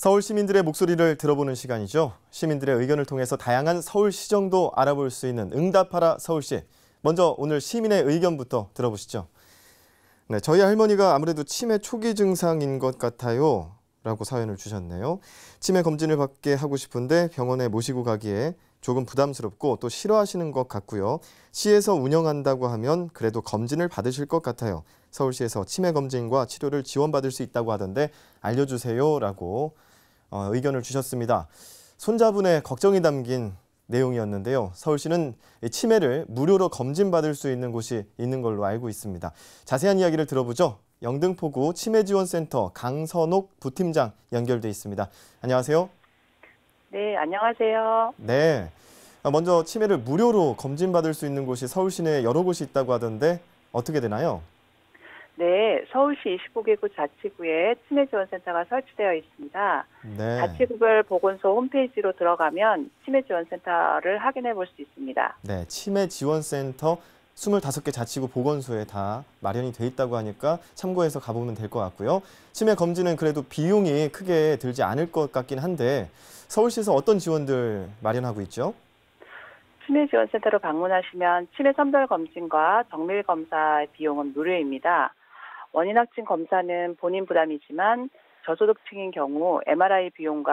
서울 시민들의 목소리를 들어보는 시간이죠. 시민들의 의견을 통해서 다양한 서울 시정도 알아볼 수 있는 응답하라 서울시. 먼저 오늘 시민의 의견부터 들어보시죠. 네, 저희 할머니가 아무래도 치매 초기 증상인 것 같아요. 라고 사연을 주셨네요. 치매 검진을 받게 하고 싶은데 병원에 모시고 가기에 조금 부담스럽고 또 싫어하시는 것 같고요. 시에서 운영한다고 하면 그래도 검진을 받으실 것 같아요. 서울시에서 치매 검진과 치료를 지원받을 수 있다고 하던데 알려주세요. 라고 의견을 주셨습니다. 손자분의 걱정이 담긴 내용이었는데요. 서울시는 치매를 무료로 검진받을 수 있는 곳이 있는 걸로 알고 있습니다. 자세한 이야기를 들어보죠. 영등포구 치매지원센터 강선옥 부팀장 연결돼 있습니다. 안녕하세요. 네, 안녕하세요. 네. 먼저 치매를 무료로 검진받을 수 있는 곳이 서울시 내에 여러 곳이 있다고 하던데 어떻게 되나요? 네, 서울시 25개구 자치구에 치매지원센터가 설치되어 있습니다. 네. 자치구별 보건소 홈페이지로 들어가면 치매지원센터를 확인해 볼 수 있습니다. 네, 치매지원센터 25개 자치구 보건소에 다 마련이 돼 있다고 하니까 참고해서 가보면 될 것 같고요. 치매 검진은 그래도 비용이 크게 들지 않을 것 같긴 한데 서울시에서 어떤 지원들 마련하고 있죠? 치매지원센터로 방문하시면 치매 선별 검진과 정밀 검사의 비용은 무료입니다. 원인 확진 검사는 본인 부담이지만 저소득층인 경우 MRI 비용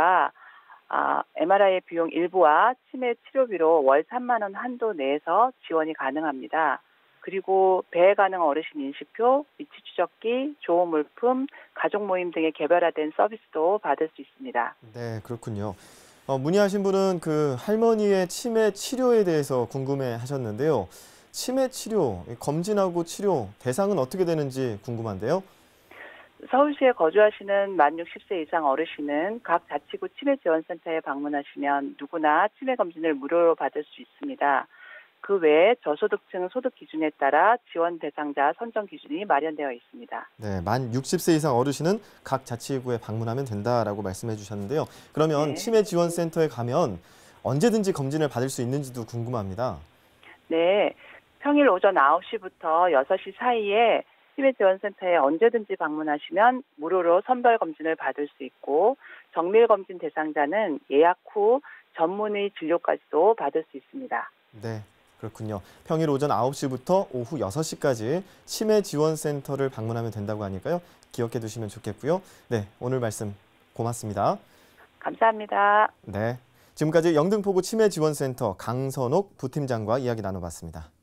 일부와 치매 치료비로 월 3만 원 한도 내에서 지원이 가능합니다. 그리고 배회 가능 어르신 인식표, 위치 추적기, 조호 물품, 가족 모임 등의 개별화된 서비스도 받을 수 있습니다. 네, 그렇군요. 문의하신 분은 그 할머니의 치매 치료에 대해서 궁금해 하셨는데요. 치매 치료, 검진하고 치료 대상은 어떻게 되는지 궁금한데요. 서울시에 거주하시는 만 60세 이상 어르신은 각 자치구 치매지원센터에 방문하시면 누구나 치매 검진을 무료로 받을 수 있습니다. 그 외에 저소득층 소득 기준에 따라 지원 대상자 선정 기준이 마련되어 있습니다. 네, 만 60세 이상 어르신은 각 자치구에 방문하면 된다라고 말씀해 주셨는데요. 그러면 네. 치매지원센터에 가면 언제든지 검진을 받을 수 있는지도 궁금합니다. 네, 평일 오전 9시부터 6시 사이에 치매지원센터에 언제든지 방문하시면 무료로 선별 검진을 받을 수 있고 정밀 검진 대상자는 예약 후 전문의 진료까지도 받을 수 있습니다. 네, 그렇군요. 평일 오전 9시부터 오후 6시까지 치매지원센터를 방문하면 된다고 하니까요. 기억해 두시면 좋겠고요. 네, 오늘 말씀 고맙습니다. 감사합니다. 네, 지금까지 영등포구 치매지원센터 강선옥 부팀장과 이야기 나눠봤습니다.